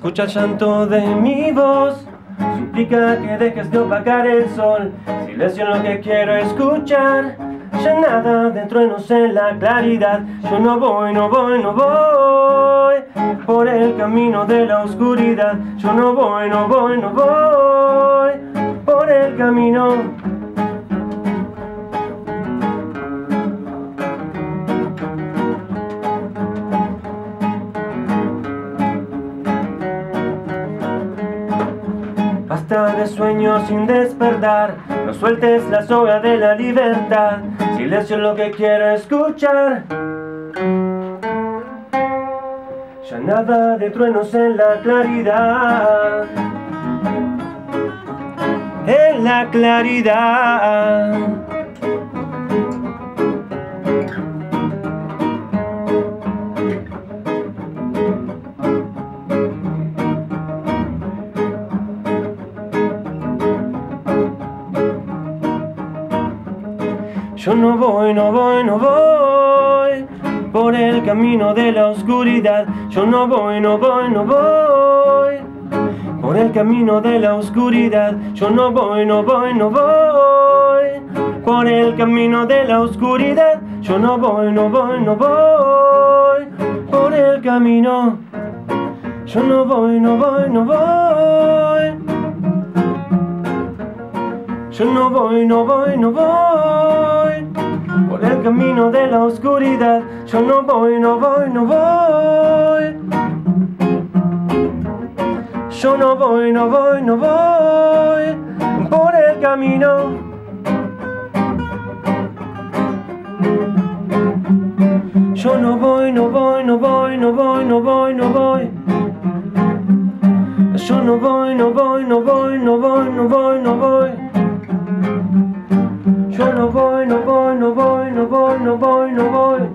Escucha el llanto de mi voz, suplica que dejes de opacar el sol. Silencio en lo que quiero escuchar, ya nada de truenos en la claridad. Yo no voy, no voy, no voy por el camino de la oscuridad. Yo no voy, no voy, no voy por el camino. Basta de sueños sin despertar, no sueltes la soga de la libertad. Silencio es lo que quiero escuchar, ya nada de truenos en la claridad. En la claridad. Yo no voy, no voy, no voy por el camino de la oscuridad. Yo no voy, no voy, no voy por el camino de la oscuridad. Yo no voy, no voy, no voy por el camino de la oscuridad. Yo no voy, no voy, no voy por el camino. Yo no voy, no voy, no voy. Yo no voy, no voy, no voy por el camino de la oscuridad. Yo no voy, no voy, no voy. Yo no voy, no voy, no voy por el camino. Yo no voy, no voy, no voy, no voy, no voy, no voy. Yo no voy, no voy, no voy, no voy, no voy, no voy. Yo no voy, no voy, no voy, no voy, no voy, no voy.